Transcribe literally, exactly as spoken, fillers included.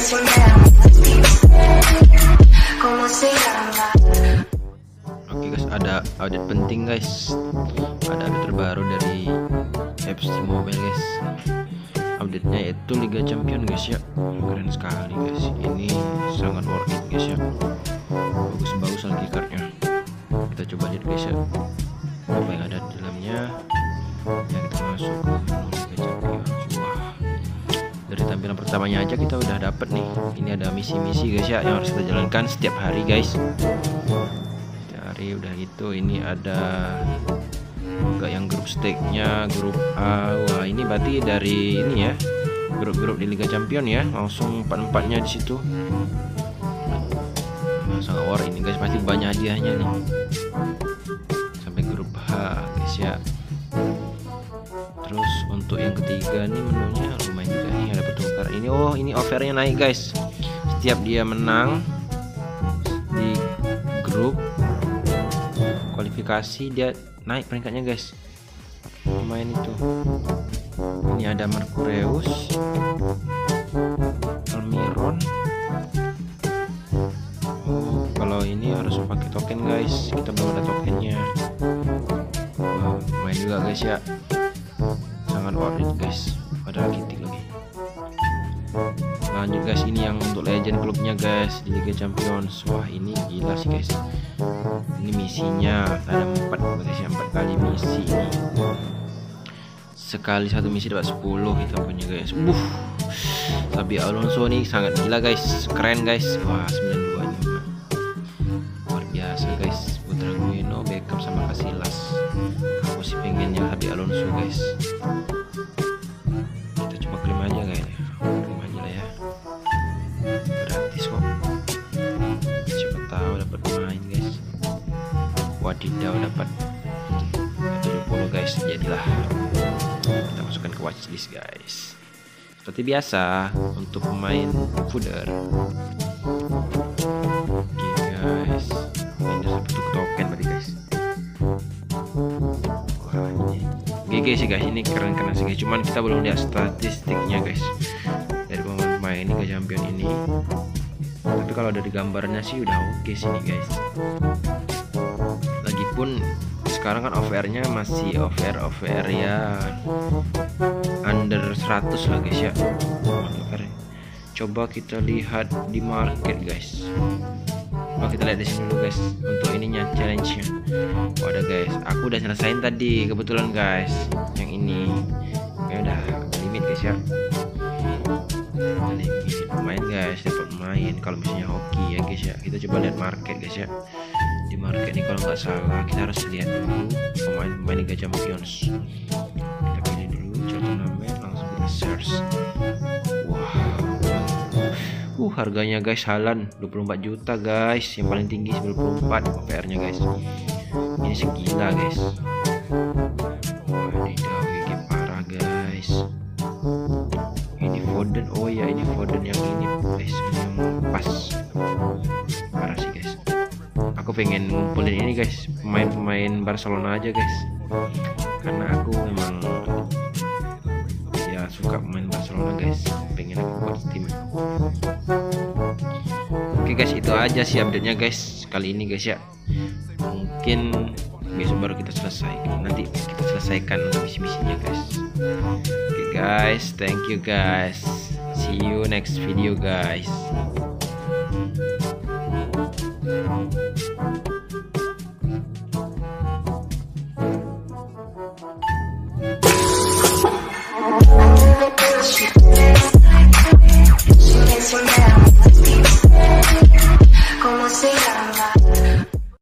Oke guys, ada update penting guys. Ada update terbaru dari F C Mobile guys. Update-nya yaitu Liga Champion guys ya. Keren sekali guys. Ini sangat worth it guys ya. Bagus-bagus lagi cardnya. Kita coba lihat guys ya. Apa yang ada di dalamnya. Ya, kita masuk ke Liga Champion. Wah. Dari tampilan pertamanya aja kita udah dapet nih. Ini ada misi-misi guys ya yang harus kita jalankan setiap hari guys. Udah gitu, ini ada juga yang grup stage-nya, grup A. Wah, ini berarti dari ini ya, grup-grup di Liga Champion ya, langsung empat-empatnya di situ. Nah, sangat war ini guys, pasti banyak hadiahnya nih. Sampai grup H guys ya. Terus untuk yang ketiga nih menunya lumayan juga nih, ada pertukar. Ini oh, ini offernya naik guys. Setiap dia menang di grup kualifikasi dia naik peringkatnya guys, lumayan itu. Ini ada Mercurius, Almiron. Oh, kalau ini harus pakai token guys, kita belum ada tokennya. Wow, lumayan juga guys ya, sangat worth it guys, padahal kitik lagi. Lanjut guys, ini yang untuk legend klubnya guys di Liga Champions. Wah, ini gila sih guys. Ini misinya ada empat guys ya, empat kali misi ini. Sekali satu misi dapat sepuluh kita punya guys. Uh, Xabi Alonso nih sangat gila guys, keren guys. Wah, sembilan puluh dua nya luar biasa guys. Putra Guino, Beckham sama Casillas. Aku sih pengennya Xabi Alonso guys. Kita coba klaim aja guys. Klaim aja lah ya. Gratis kok. Siapa tahu dapat main guys. Wadidaw, dapat tujuh puluh guys. Jadilah kita masukkan ke watchlist guys. Seperti biasa untuk pemain fooder. Oke guys, ini satu token berarti guys. Wah, ini G G sih guys, ini keren-keren sih guys. Cuman kita belum lihat statistiknya guys dari pemain-pemain ini ke champion ini. Tapi kalau dari gambarnya sih udah oke sih nih guys. Lagipun sekarang kan offernya masih offer offer ya under seratus lah guys ya. Coba kita lihat di market guys. Oh, kita lihat di sini dulu guys untuk ininya challenge-nya. Oh, ada guys, aku udah selesaiin tadi kebetulan guys yang ini. Ya udah limit guys ya. Limit main guys, dapat main kalau misalnya hoki ya guys ya. Kita coba lihat market guys ya. Di market ini kalau nggak salah kita harus lihat dulu pemain-pemain Liga Champions. Kita pilih dulu turnamen, langsung kita search. Wah, uh harganya guys Haaland dua puluh empat juta guys, yang paling tinggi sembilan puluh empat O P R nya guys. Ini segila guys. Wah, ini G parah guys. Ini Foden, oh ya ini Foden yang ini guys, yang pas. Parah sih guys. Aku pengen ngumpulin ini guys, pemain-pemain Barcelona aja guys, karena aku memang ya suka pemain Barcelona guys, pengen aku buat tim. Oke guys, itu aja sih update-nya guys kali ini guys ya. Mungkin besok baru kita selesai, nanti kita selesaikan misi-misinya guys. Oke guys, thank you guys, see you next video guys.